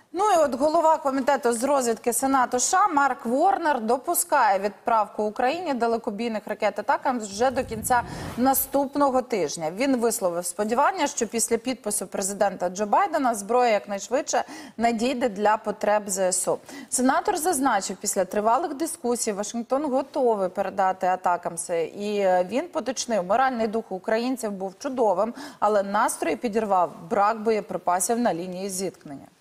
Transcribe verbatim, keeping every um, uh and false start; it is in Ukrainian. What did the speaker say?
Ну і от голова комітету з розвідки Сенату США Марк Ворнер допускає відправку Україні далекобійних ракет «Атакамс» вже до кінця наступного тижня. Він висловив сподівання, що після підпису президента Джо Байдена зброя якнайшвидше надійде для потреб ЗСУ. Сенатор зазначив, після тривалих дискусій Вашингтон готовий передати «Атакамси». І він поточнив, моральний дух українців був чудовим, але настрої підірвав брак боєприпасів на лінії зіткнення.